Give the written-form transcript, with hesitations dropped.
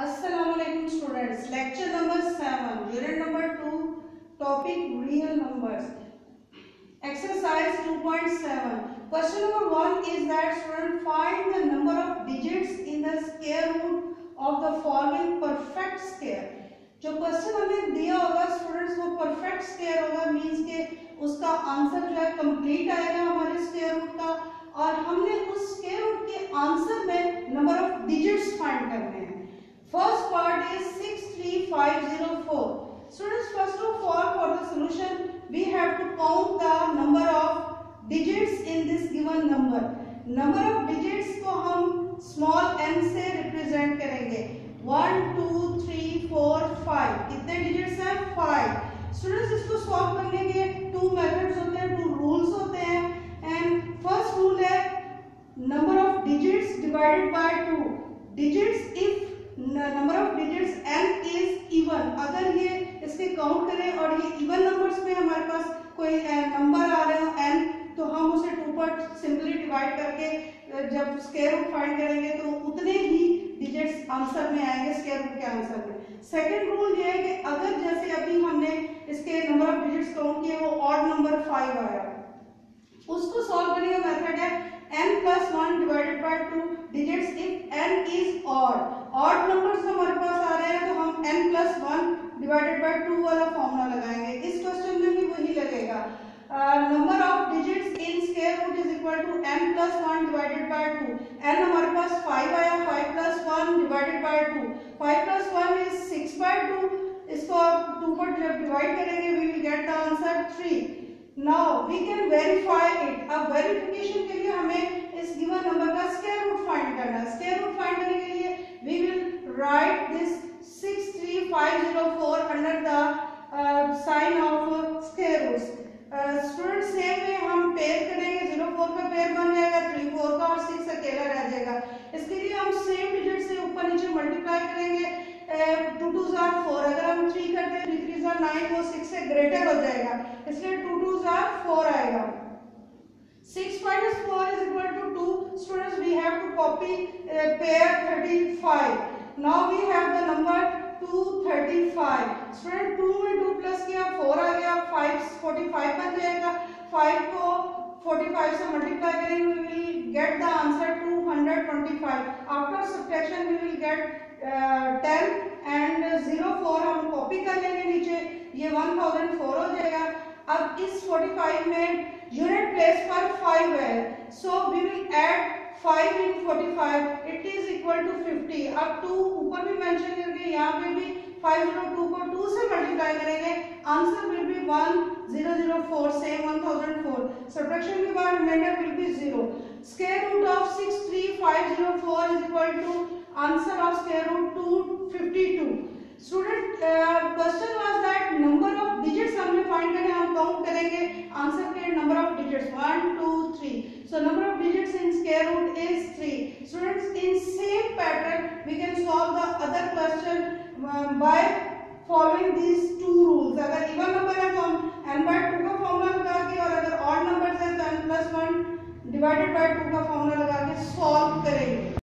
Assalamualaikum students. Lecture number 7, unit number 2, topic real numbers. Exercise 2.7. Question number 1 is that student find the number of digits in the square root of the following perfect square. जो question हमें दिया होगा students वो perfect square होगा, means के उसका answer जो है कंप्लीट आएगा हमारे स्क्वायर रूट का, और हमने उस स्क्वायर रूट के आंसर में नंबर ऑफ डिजिट्स फाइंड करने हैं. First part is 63504. Students, first of all, for the solution, we have to count the number of digits in this given number. Number of digits को हम small n से represent करेंगे. 1, 2, 3, 4, 5. कितने digits हैं? 5. Students, इसको solve करने के 2 methods होते हैं, 2 rules होते हैं. And first rule है number of digits divided by 2. Digits if number of digits n is even, अगर ये इसके काउंट करें और ये इवन नंबर्स में हमारे पास कोई नंबर आ रहे हो n, तो हम उसे 2 पर सिंपली डिवाइड करके जब स्क्वायर रूट फाइंड करेंगे तो उतने ही डिजिट्स आंसर में आएंगे स्क्वायर रूट के आंसर में. सेकंड रूल ये है कि अगर जैसे अभी हमने इसके नंबर ऑफ डिजिट्स काउंट किए वो ऑड नंबर 5 आया, उसको सॉल्व करने का मेथड है n plus 1 divided by 2 digits if n is odd. Odd numbers हमारे पास आ रहे हैं तो हम n plus 1 divided by 2 वाला फॉर्मूला लगाएंगे. इस क्वेश्चन में भी वही लगेगा. Number of digits in square root is equal to n plus 1 divided by 2. n हमारे पास 5 आया, 5 plus 1 divided by 2. 5 plus 1 is 6 by 2. इसको आप 2 पर जब डिवाइड करेंगे we will get the answer 3. Now we can verify it. अब verification के लिए हमें इस गिवन नंबर का स्क्वायर रूट फाइंड करना है. स्क्वायर रूट फाइंड करने के लिए we will write this 63504 under the sign of square roots. Student same way हम पेयर करेंगे, 04 का पेयर बन जाएगा, 34 का और 6 अकेला रह जाएगा. इसके लिए हम सेम डिजिट से ऊपर नीचे मल्टीप्लाई करेंगे. 2 2s are 4, अगर हम 3 करते हैं 3 3s are 9, वो 6 से ग्रेटर हो जाएगा, इसलिए 2 2s are 4 आएगा. 6 minus 4 is equal to 2. Students, we have to copy pair 35. Now we have the number 235. Student, 2 में 2 प्लस किया 4 आ गया, 5 45 बन जाएगा. 5 को 45 से मल्टीप्लाई करेंगे we will get the answer 225. After subtraction we will get 10 and 04 हम कॉपी कर लेंगे नीचे, ये 1004 हो जाएगा. अब इस 45 में यूनिट प्लेस पर 5 है, so we will add 5 in 45, it is equal to 50. अब 2 ऊपर भी मेंशन करके यहाँ पे भी 502 को 2 से मल्टीप्लाई करेंगे, answer will be 1004, same 1004. Subtraction के बाद reminder will be 0. Square root of 63504 is equal to answer of square root 252. Student, question was that number of digits हमने फाइंड करने, हम काउंट करेंगे आंसर के number of digits 1 2 3. So number of digits in square root is 3. Students, in same pattern we can solve the other question by following these 2 rules. अगर even number है तो हम n/2 का formula लगा के, और अगर ऑड नंबर्स है तो n+1 डिवाइडेड बाय 2 का फॉर्मूला लगा के सॉल्व करेंगे.